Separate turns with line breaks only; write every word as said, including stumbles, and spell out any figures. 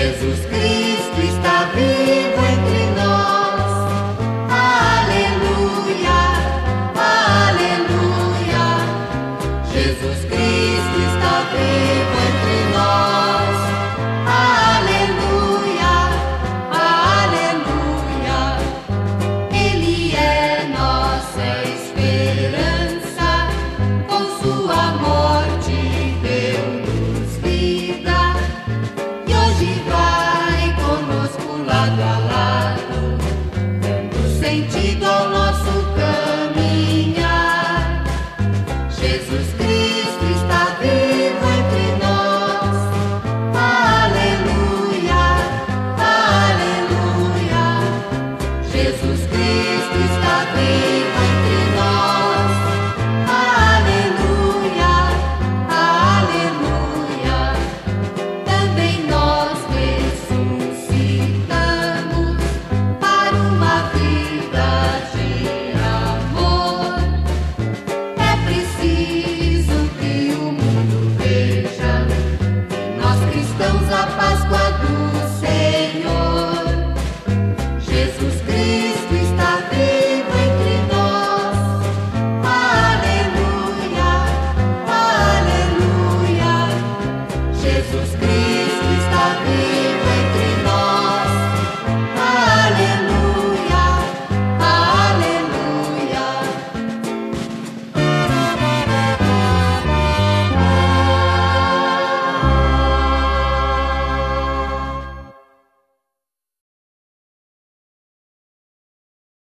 Jesus Cristo está vivo entre nós. Aleluia, aleluia. Jesus Cristo está vivo entre nós. Aleluia, aleluia. Ele é nossa esperança. Com sua morte deu-nos vida. E hoje vai conosco lado a lado, dando sentido ao nosso caminhar. Jesus Cristo está vivo entre nós. Aleluia, aleluia. Jesus Cristo está vivo entre nós. Aleluia, aleluia. Também nós ressuscitamos para uma vida de amor. É preciso que o mundo veja que nós cristãos a Páscoa